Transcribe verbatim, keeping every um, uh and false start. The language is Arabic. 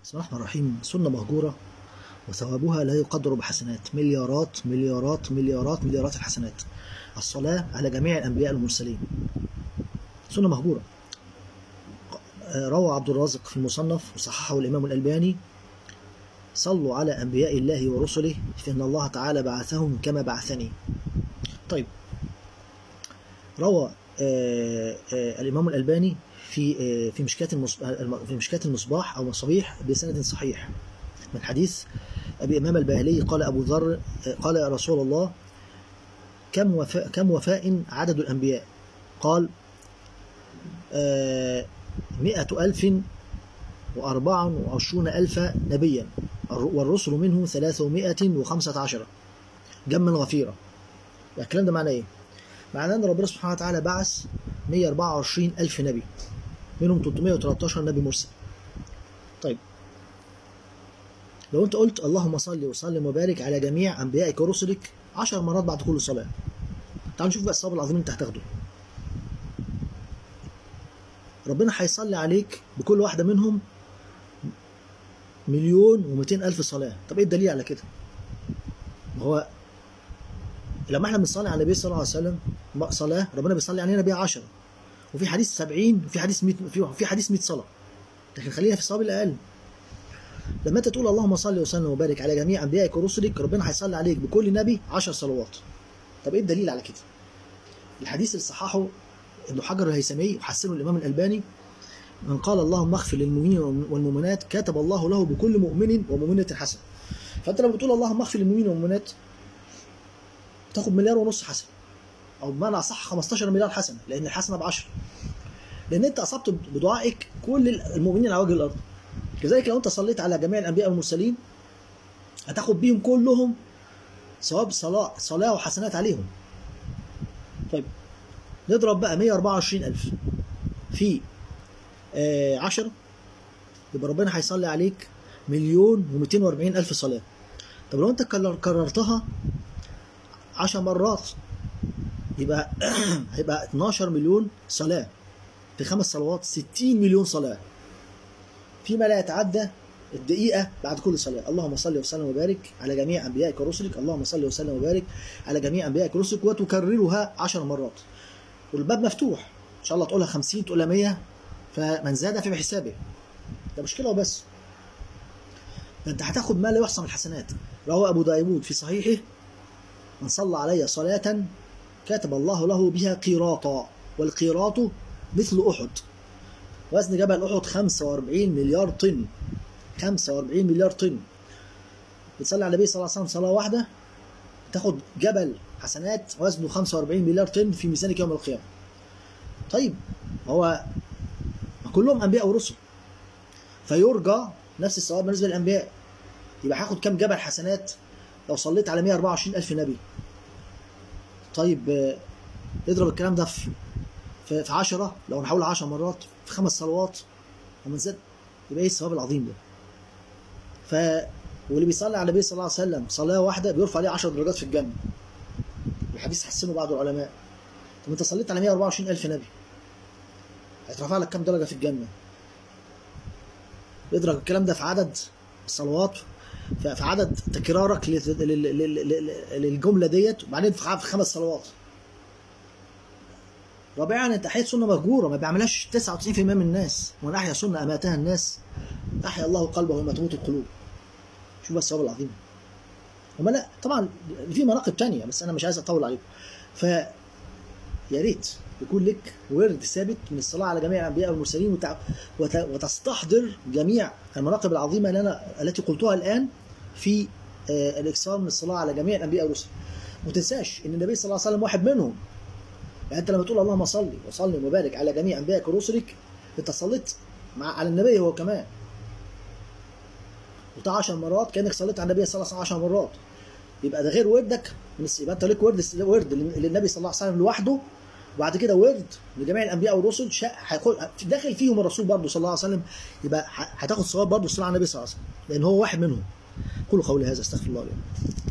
بسم الله الرحمن الرحيم. سنة مهجورة وثوابها لا يقدر بحسنات، مليارات مليارات مليارات مليارات الحسنات. الصلاة على جميع الأنبياء المرسلين سنة مهجورة. روى عبد الرازق في المصنف وصححه الإمام الألباني: صلوا على أنبياء الله ورسله فإن الله تعالى بعثهم كما بعثني. طيب، روى آآ آآ الإمام الألباني في في مشكاة في مشكاة المصباح أو مصابيح بسند صحيح من حديث أبي إمام الباهلي قال أبو ذر قال يا رسول الله كم وفاء كم وفاء عدد الأنبياء؟ قال مئة ألف وأربعة وعشرون ألف نبيا والرسل منه ثلاثمائة وخمسة عشر جما غفيرة. الكلام ده معناه إيه؟ معناه أن ربنا سبحانه وتعالى بعث مئة وأربعة وعشرين ألف نبي، منهم ثلاثمائة وثلاثة عشر نبي مرسل. طيب، لو أنت قلت اللهم صل وسلم وبارك على جميع أنبيائك ورسلك عشر مرات بعد كل صلاة، تعال نشوف بقى الثواب العظيم اللي أنت هتاخده. ربنا هيصلي عليك بكل واحدة منهم مليون ومئتين ألف صلاة. طب إيه الدليل على كده؟ ما هو لما احنا بنصلي على النبي صلى الله عليه وسلم صلاة، ربنا بيصلي علينا بيها عشرة، وفي حديث سبعين، وفي حديث مئة، في حديث مئة صلاة، لكن خلينا في الصواب الأقل. لما انت تقول اللهم صل وسلم وبارك على جميع انبيائك ورسلك، ربنا هيصلي عليك بكل نبي عشر صلوات. طب ايه الدليل على كده؟ الحديث اللي صححه ابن حجر الهيثمي وحسنه الامام الالباني: من قال اللهم اغفر للمؤمنين والمؤمنات كتب الله له بكل مؤمن ومؤمنة حسنة. فانت لما بتقول اللهم اغفر للمؤمنين والمؤمنات تاخد مليار ونص حسنة، او بمعنى اصح خمستاشر مليار حسنة، لان الحسنة بعشرة، لان انت اصبت بدعائك كل المؤمنين على وجه الارض. كذلك لو انت صليت على جميع الانبياء والمرسلين هتاخد بيهم كلهم ثواب صلاه صلاه وحسنات عليهم. طيب، نضرب بقى مئة وأربعة وعشرين ألف في آه عشرة، يبقى ربنا هيصلي عليك مليون ومئتين وأربعين ألف صلاه. طب لو انت كررتها عشر مرات يبقى هيبقى اتناشر مليون صلاه في خمس صلوات، ستين مليون صلاه فيما لا يتعدى الدقيقة بعد كل صلاة. اللهم صل وسلم وبارك على جميع أنبيائك ورسلك، اللهم صل وسلم وبارك على جميع أنبيائك ورسلك، وتكررها عشر مرات. والباب مفتوح، إن شاء الله تقولها خمسين تقولها مية، فمن زاد في بحسابه. ده مشكلة وبس، ده أنت هتاخد ما لا يحصى من الحسنات. روى أبو داود في صحيحه: من صلى علي صلاة كتب الله له بها قيراطا، والقيراط مثل أحد، وزن جبل أحد خمسة وأربعين مليار طن. خمسة وأربعين مليار طن. بتصلي على النبي صلى الله عليه وسلم صلاة واحدة تاخد جبل حسنات وزنه خمسة وأربعين مليار طن في ميزانك يوم القيامة. طيب، هو كلهم أنبياء ورسل، فيرجى نفس الثواب بالنسبة للأنبياء. يبقى هاخد كام جبل حسنات لو صليت على مئة وأربعة وعشرين ألف نبي؟ طيب، اضرب الكلام ده في في عشرة، لو نحاول عشر مرات في خمس صلوات ومن زاد، يبقى ايه الثواب العظيم ده؟ ف واللي بيصلي على النبي صلى الله عليه وسلم صلاه واحده بيرفع عليه عشر درجات في الجنه. الحديث حسنه بعض العلماء. طب انت صليت على مئة وأربعة وعشرين ألف نبي هيترفع لك كام درجه في الجنه؟ اضرب الكلام ده في عدد الصلوات، في عدد تكرارك للجمله ديت، وبعدين في خمس صلوات. رابعا، انت احييت سنه مهجوره ما بيعملهاش تسعة وتسعين بالمئة من الناس، ومن احيا سنه اماتها الناس احيا الله قلبه يوم تموت القلوب. شوف بس الثواب العظيم. وما لا طبعا في مناقب ثانيه، بس انا مش عايز اطول عليكم. ف يا ريت يكون لك ورد ثابت من الصلاه على جميع الانبياء والمرسلين، وتع... وت... وتستحضر جميع المناقب العظيمه اللي انا التي قلتها الان في آه الاكثار من الصلاه على جميع الانبياء والرسل. وما تنساش ان النبي صلى الله عليه وسلم واحد منهم. يعني انت لما تقول اللهم صل وسلم وبارك على جميع انبيائك ورسلك، انت صليت مع على النبي هو كمان. وده عشر مرات كانك صليت على النبي صلى الله عليه وسلم عشر مرات. يبقى ده غير وردك، يبقى انت ليك ورد ورد للنبي صلى الله عليه وسلم لوحده، وبعد كده ورد لجميع الانبياء والرسل داخل فيهم الرسول برضه صلى الله عليه وسلم. يبقى هتاخد ثواب برضه الصلاه على النبي صلى الله عليه وسلم، لان هو واحد منهم. قولوا قولي هذا، استغفر الله لي.